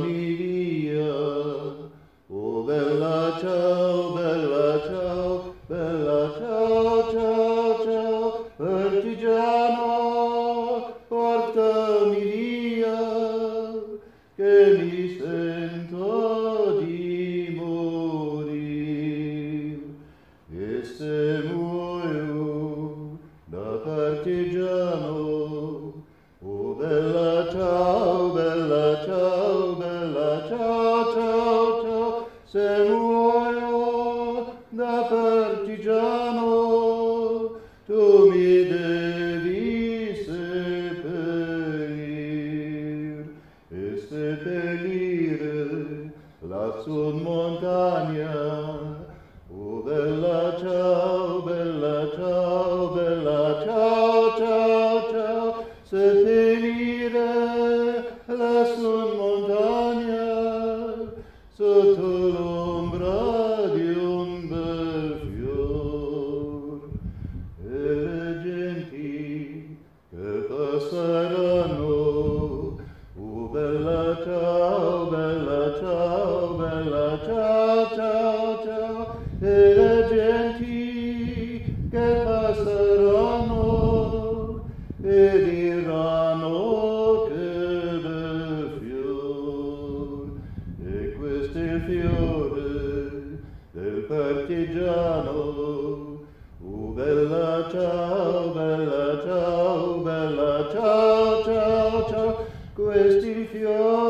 portami via. Oh bella ciao, bella ciao, bella ciao, ciao, ciao, partigiano, portami via, che mi sento di morir. E se muoio da partigiano, oh bella ciao, bella ciao, bella ciao, ciao, ciao, se muoio da partigiano, tu mi devi seppellir, e seppellire lassù in montagna. Oh bella ciao, bella ciao, bella ciao, ciao, ciao, seppellire lassù in montagna, sotto l'ombra di un bel fior. E le genti che passeranno, oh bella ciao, bella ciao, bella ciao, ciao, ciao, e le genti che passeranno e diranno che bel fior, e questo è il fiore del partigiano. Oh bella ciao, bella ciao, bella ciao, ciao, ciao, questi fiori